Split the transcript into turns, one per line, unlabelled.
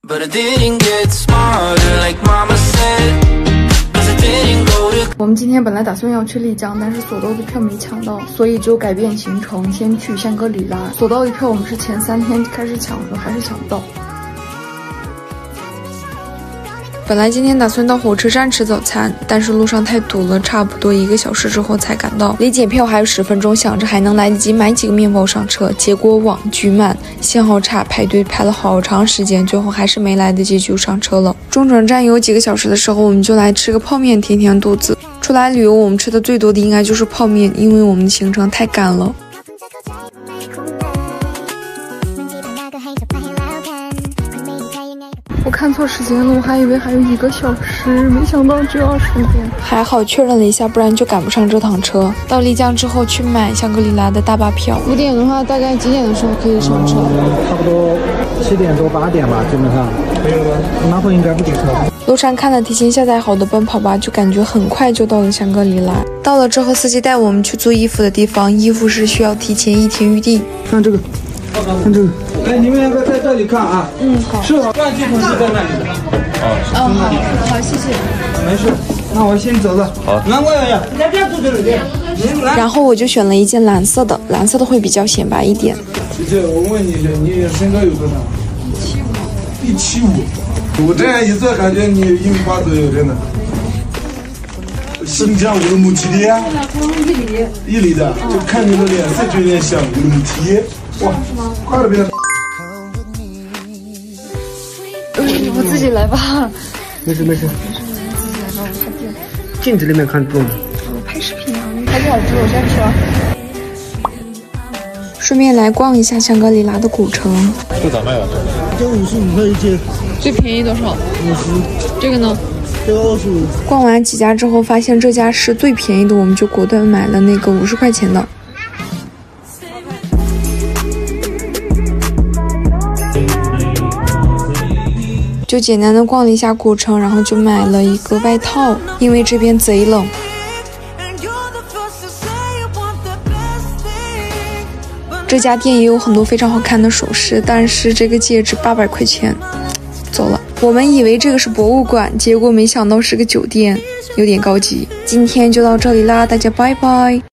我们今天本来打算要去丽江，但是索道的票没抢到，所以就改变行程，先去香格里拉。索道的票我们是前3天开始抢的，还是抢不到。本来今天打算到火车站吃早餐，但是路上太堵了，差不多1个小时之后才赶到。离检票还有10分钟，想着还能来得及买几个面包上车，结果网巨慢，信号差，排队排了好长时间，最后还是没来得及就上车了。中转站有几个小时的时候，我们就来吃个泡面填填肚子。出来旅游我们吃的最多的应该就是泡面，因为我们的行程太赶了。我看错时间了，我还以为还有1个小时，没想到只有20分钟。还好确认了一下，不然就赶不上这趟车。到丽江之后去买香格里拉的大巴票。5点的话，大概几点的时候可以上车？
差不多7点多8点吧，基本上。那会应该不堵车。
路上看了提前下载好的奔跑吧，就感觉很快就到了香格里拉。到了之后，司机带我们去租衣服的地方，衣服是需要提前1天预定。
看这个。看这个，哎，你们2个在这里看啊。
好。
是吧？玩具同事在那里。
好，谢谢。
没事，那我先走了。好。那我呀，
然后我就选了一件蓝色的，蓝色的会比较显白一点。
姐姐，我问你一下，你身高有多少？175。我这样一坐，感觉你1.8米左右，真的。新疆乌鲁木齐的呀？1里的，就看你的脸色就有点像乌鲁木齐。哇，快了别！
我自己来吧。
没事。
自己来吧，我拍片。
镜子里面看不懂。
我拍视频啊，拍多少支？我先吃。顺便来逛一下香格里拉的古城。
这咋卖啊？
这55块一件。
最便宜多少？50。这个呢？
这个25。
逛完几家之后，发现这家是最便宜的，我们就果断买了那个50块钱的。就简单的逛了一下古城，然后就买了一个外套，因为这边贼冷。这家店也有很多非常好看的首饰，但是这个戒指800块钱。走了，我们以为这个是博物馆，结果没想到是个酒店，有点高级。今天就到这里啦，大家拜拜。